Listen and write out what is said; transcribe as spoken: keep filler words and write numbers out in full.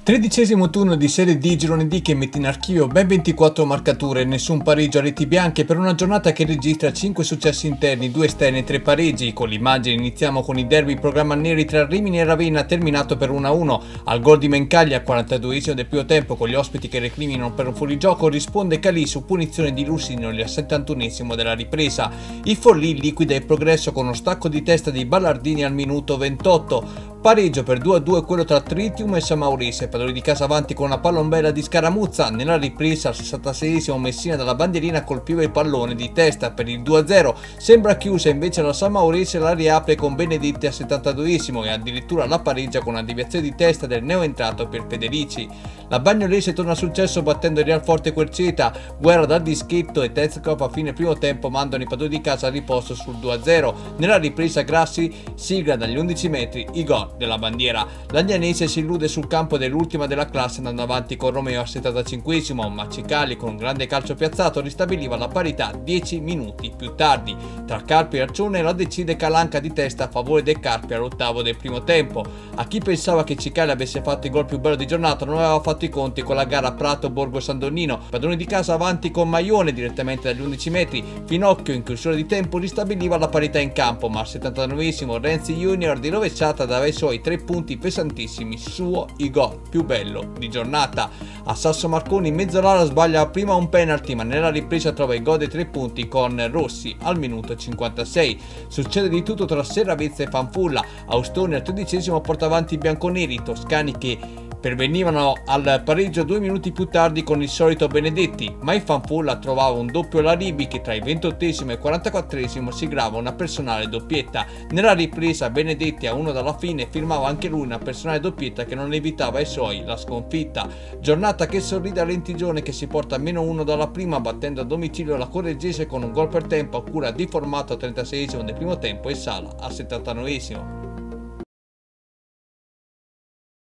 Tredicesimo turno di Serie D girone D che mette in archivio ben ventiquattro marcature, nessun pareggio a reti bianche per una giornata che registra cinque successi interni, due esterni e tre pareggi. Con l'immagine iniziamo con i derby programma neri tra Rimini e Ravenna terminato per uno a uno. Al gol di Mencaglia al quarantaduesimo del primo tempo con gli ospiti che recriminano per un fuorigioco risponde Calì su punizione di Lusignoli al settantunesimo della ripresa. Il Forlì liquida il progresso con uno stacco di testa di Ballardini al minuto ventotto. Pareggio per due a due quello tra Tritium e San Maurice, padroni di casa avanti con una pallombella di Scaramuzza. Nella ripresa al sessantaseiesimo Messina dalla bandierina colpiva il pallone di testa per il due a zero, sembra chiusa invece la San Maurice, la riapre con Benedetti al settantaduesimo e addirittura la pareggia con una deviazione di testa del neoentrato per Federici. La Bagnolese torna a successo battendo il Realforte Querceta, guerra dal dischetto e Tezcop a fine primo tempo mandano i padroni di casa a riposto sul due a zero. Nella ripresa Grassi sigla dagli undici metri i gol della bandiera. L'Agnanese si illude sul campo dell'ultima della classe andando avanti con Romeo al settantacinquesimo, ma Cicali con un grande calcio piazzato ristabiliva la parità dieci minuti più tardi. Tra Carpi e Arcione la decide Calanca di testa a favore del Carpi all'ottavo del primo tempo. A chi pensava che Cicali avesse fatto il gol più bello di giornata non aveva fatto i conti con la gara Prato-Borgo San Donnino, padroni di casa avanti con Maione direttamente dagli undici metri. Finocchio in chiusura di tempo ristabiliva la parità in campo, ma al settantanovesimo Renzi Junior di rovesciata dava i suoi tre punti pesantissimi, suo il gol più bello di giornata. A Sasso Marconi in mezz'ora sbaglia prima un penalty, ma nella ripresa trova il gol dei tre punti con Rossi al minuto cinquantasei. Succede di tutto tra Serravezza e Fanfulla. Austoni al tredicesimo porta avanti i bianconeri, toscani che pervenivano al pareggio due minuti più tardi con il solito Benedetti, ma il Fanfulla trovava un doppio Laribi che tra il ventottesimo e il quarantaquattresimo siglava una personale doppietta. Nella ripresa Benedetti a uno dalla fine firmava anche lui una personale doppietta che non evitava ai suoi la sconfitta. Giornata che sorride a Lentigione che si porta a meno uno dalla prima battendo a domicilio la Correggese con un gol per tempo a cura di Formato al trentaseiesimo del primo tempo e Sala al settantanovesimo.